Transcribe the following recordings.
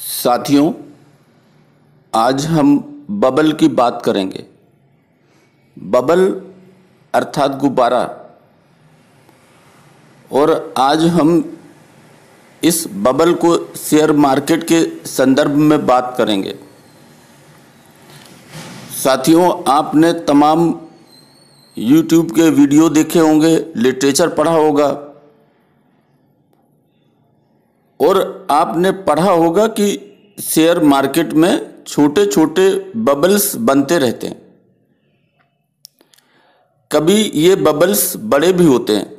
साथियों, आज हम बबल की बात करेंगे। बबल अर्थात गुब्बारा। और आज हम इस बबल को शेयर मार्केट के संदर्भ में बात करेंगे। साथियों, आपने तमाम YouTube के वीडियो देखे होंगे, लिटरेचर पढ़ा होगा और आपने पढ़ा होगा कि शेयर मार्केट में छोटे छोटे बबल्स बनते रहते हैं। कभी ये बबल्स बड़े भी होते हैं।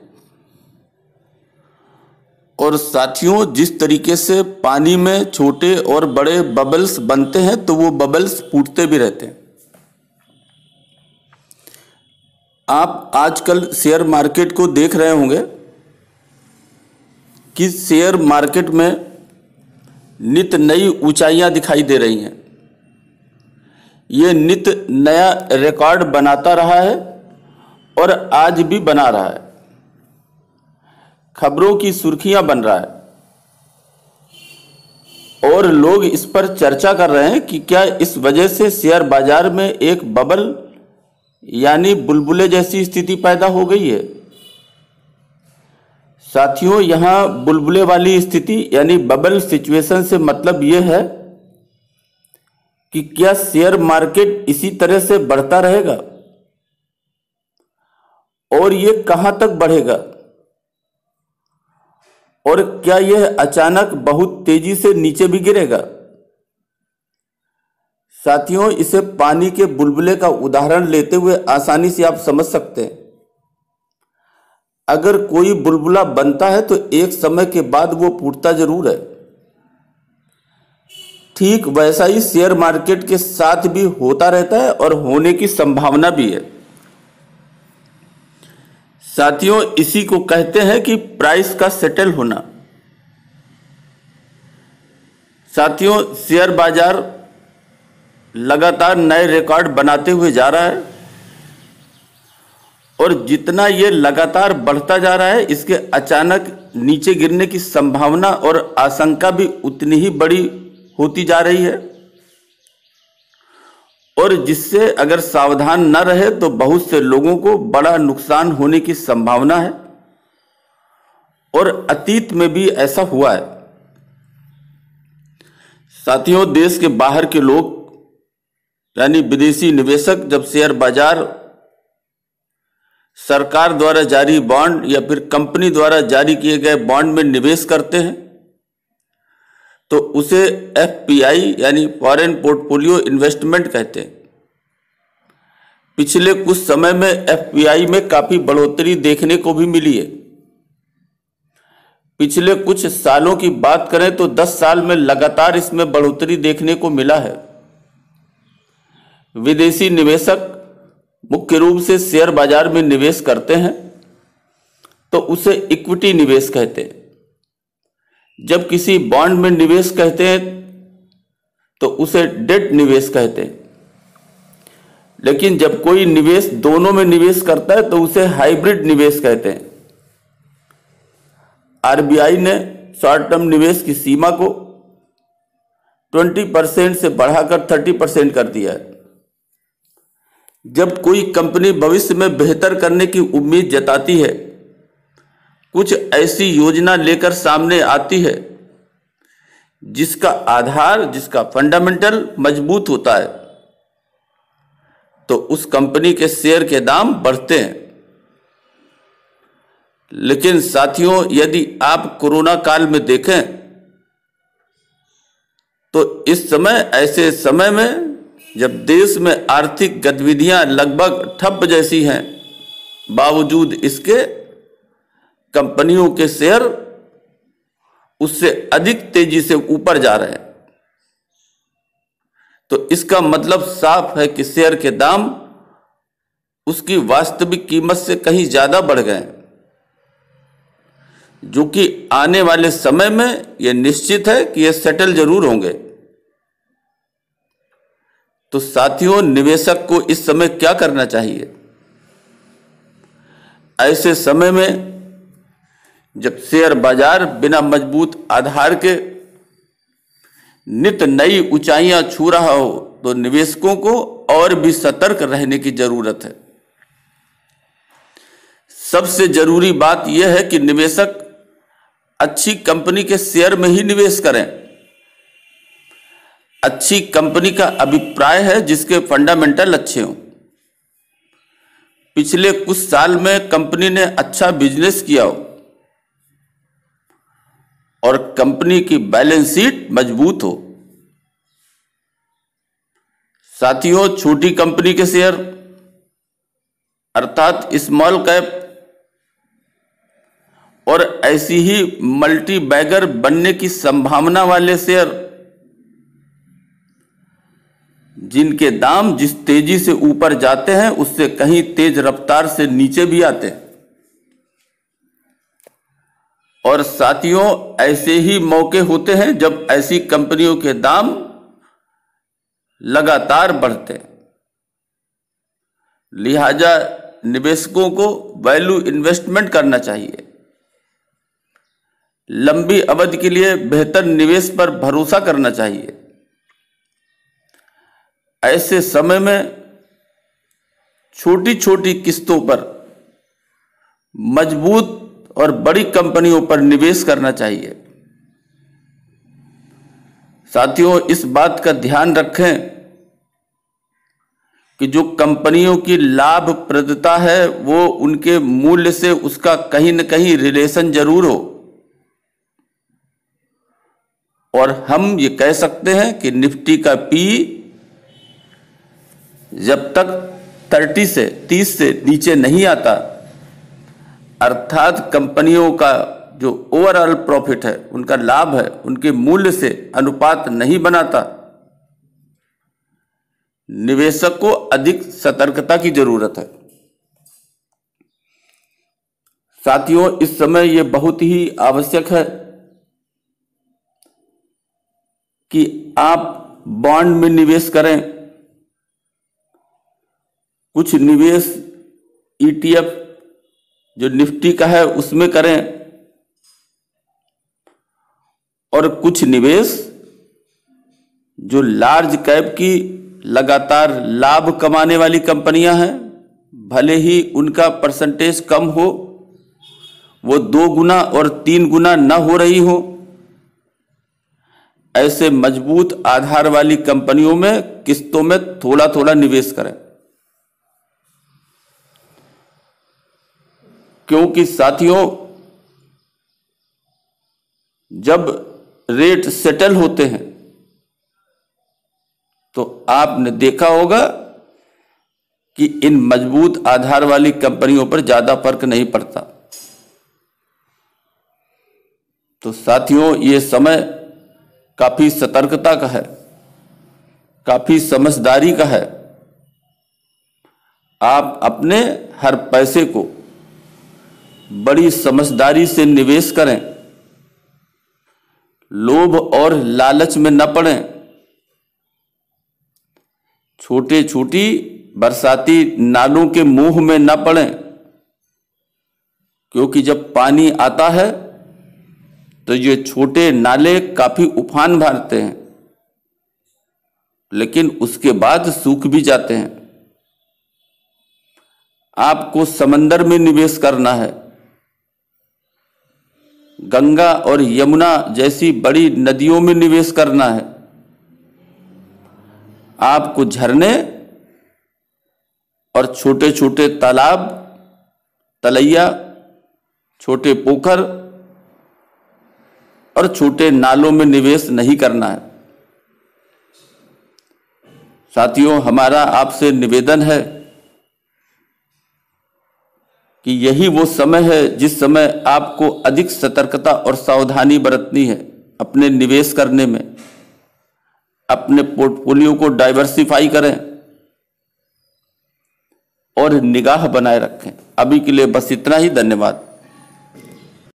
और साथियों, जिस तरीके से पानी में छोटे और बड़े बबल्स बनते हैं तो वो बबल्स फूटते भी रहते हैं। आप आजकल शेयर मार्केट को देख रहे होंगे कि शेयर मार्केट में नित नई ऊंचाइयां दिखाई दे रही हैं। ये नित नया रिकॉर्ड बनाता रहा है और आज भी बना रहा है। खबरों की सुर्खियां बन रहा है और लोग इस पर चर्चा कर रहे हैं कि क्या इस वजह से शेयर बाजार में एक बबल यानी बुलबुले जैसी स्थिति पैदा हो गई है। साथियों, यहां बुलबुले वाली स्थिति यानी बबल सिचुएशन से मतलब यह है कि क्या शेयर मार्केट इसी तरह से बढ़ता रहेगा और ये कहां तक बढ़ेगा, और क्या यह अचानक बहुत तेजी से नीचे भी गिरेगा। साथियों, इसे पानी के बुलबुले का उदाहरण लेते हुए आसानी से आप समझ सकते हैं। अगर कोई बुलबुला बनता है तो एक समय के बाद वो फूटता जरूर है। ठीक वैसा ही शेयर मार्केट के साथ भी होता रहता है और होने की संभावना भी है। साथियों, इसी को कहते हैं कि प्राइस का सेटल होना। साथियों, शेयर बाजार लगातार नए रिकॉर्ड बनाते हुए जा रहा है और जितना ये लगातार बढ़ता जा रहा है, इसके अचानक नीचे गिरने की संभावना और आशंका भी उतनी ही बड़ी होती जा रही है, और जिससे अगर सावधान न रहे तो बहुत से लोगों को बड़ा नुकसान होने की संभावना है। और अतीत में भी ऐसा हुआ है। साथियों, देश के बाहर के लोग यानी विदेशी निवेशक जब शेयर बाजार सरकार द्वारा जारी बॉन्ड या फिर कंपनी द्वारा जारी किए गए बॉन्ड में निवेश करते हैं तो उसे एफपीआई यानी फॉरेन पोर्टफोलियो इन्वेस्टमेंट कहते हैं। पिछले कुछ समय में एफपीआई में काफी बढ़ोतरी देखने को भी मिली है। पिछले कुछ सालों की बात करें तो 10 साल में लगातार इसमें बढ़ोतरी देखने को मिला है। विदेशी निवेशक मुख्य रूप से शेयर बाजार में निवेश करते हैं तो उसे इक्विटी निवेश कहते हैं। जब किसी बॉन्ड में निवेश कहते हैं तो उसे डेट निवेश कहते हैं। लेकिन जब कोई निवेश दोनों में निवेश करता है तो उसे हाइब्रिड निवेश कहते हैं। आरबीआई ने शॉर्ट टर्म निवेश की सीमा को 20% से बढ़ाकर 30% कर दिया है। जब कोई कंपनी भविष्य में बेहतर करने की उम्मीद जताती है, कुछ ऐसी योजना लेकर सामने आती है जिसका आधार, जिसका फंडामेंटल मजबूत होता है, तो उस कंपनी के शेयर के दाम बढ़ते हैं। लेकिन साथियों, यदि आप कोरोना काल में देखें तो इस समय, ऐसे समय में जब देश में आर्थिक गतिविधियां लगभग ठप जैसी हैं, बावजूद इसके कंपनियों के शेयर उससे अधिक तेजी से ऊपर जा रहे हैं। तो इसका मतलब साफ है कि शेयर के दाम उसकी वास्तविक कीमत से कहीं ज्यादा बढ़ गए हैं, जो कि आने वाले समय में यह निश्चित है कि यह सेटल जरूर होंगे। तो साथियों, निवेशक को इस समय क्या करना चाहिए? ऐसे समय में जब शेयर बाजार बिना मजबूत आधार के नित नई ऊंचाइयां छू रहा हो तो निवेशकों को और भी सतर्क रहने की जरूरत है। सबसे जरूरी बात यह है कि निवेशक अच्छी कंपनी के शेयर में ही निवेश करें। अच्छी कंपनी का अभिप्राय है जिसके फंडामेंटल अच्छे हों। पिछले कुछ साल में कंपनी ने अच्छा बिजनेस किया हो और कंपनी की बैलेंस शीट मजबूत हो। साथियों, छोटी कंपनी के शेयर अर्थात स्मॉल कैप और ऐसी ही मल्टी बैगर बनने की संभावना वाले शेयर जिनके दाम जिस तेजी से ऊपर जाते हैं उससे कहीं तेज रफ्तार से नीचे भी आते हैं। और साथियों, ऐसे ही मौके होते हैं जब ऐसी कंपनियों के दाम लगातार बढ़ते हैं। लिहाजा निवेशकों को वैल्यू इन्वेस्टमेंट करना चाहिए। लंबी अवधि के लिए बेहतर निवेश पर भरोसा करना चाहिए। ऐसे समय में छोटी छोटी किस्तों पर मजबूत और बड़ी कंपनियों पर निवेश करना चाहिए। साथियों, इस बात का ध्यान रखें कि जो कंपनियों की लाभप्रदता है वो उनके मूल्य से उसका कहीं न कहीं रिलेशन जरूर हो। और हम ये कह सकते हैं कि निफ्टी का पी जब तक 30 से नीचे नहीं आता, अर्थात कंपनियों का जो ओवरऑल प्रॉफिट है, उनका लाभ है, उनके मूल्य से अनुपात नहीं बनाता, निवेशक को अधिक सतर्कता की जरूरत है। साथियों, इस समय यह बहुत ही आवश्यक है कि आप बॉन्ड में निवेश करें। कुछ निवेश ETF जो निफ्टी का है उसमें करें और कुछ निवेश जो लार्ज कैप की लगातार लाभ कमाने वाली कंपनियां हैं, भले ही उनका परसेंटेज कम हो, वो 2 गुना और 3 गुना न हो रही हो, ऐसे मजबूत आधार वाली कंपनियों में किस्तों में थोड़ा थोड़ा निवेश करें। क्योंकि साथियों, जब रेट सेटल होते हैं तो आपने देखा होगा कि इन मजबूत आधार वाली कंपनियों पर ज्यादा फर्क नहीं पड़ता। तो साथियों, ये समय काफी सतर्कता का है, काफी समझदारी का है। आप अपने हर पैसे को बड़ी समझदारी से निवेश करें, लोभ और लालच में न पड़ें, छोटे छोटी बरसाती नालों के मोह में न पड़ें, क्योंकि जब पानी आता है तो ये छोटे नाले काफी उफान भरते हैं, लेकिन उसके बाद सूख भी जाते हैं। आपको समंदर में निवेश करना है। गंगा और यमुना जैसी बड़ी नदियों में निवेश करना है। आपको झरने और छोटे छोटे तालाब, तलैया, छोटे पोखर और छोटे नालों में निवेश नहीं करना है। साथियों, हमारा आपसे निवेदन है कि यही वो समय है जिस समय आपको अधिक सतर्कता और सावधानी बरतनी है अपने निवेश करने में। अपने पोर्टफोलियो को डाइवर्सिफाई करें और निगाह बनाए रखें। अभी के लिए बस इतना ही। धन्यवाद।